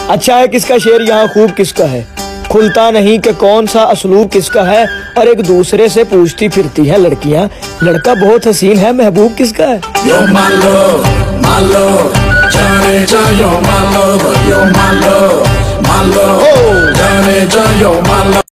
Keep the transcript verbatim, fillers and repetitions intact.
अच्छा है किसका शेर यहाँ खूब किसका है, खुलता नहीं कि कौन सा असलूब किसका है, और एक दूसरे से पूछती फिरती है लड़कियां, लड़का बहुत हसीन है महबूब किसका है। You're my love, my love, जाने जा you're my love, you're my love, my love, जाने जा you're my love।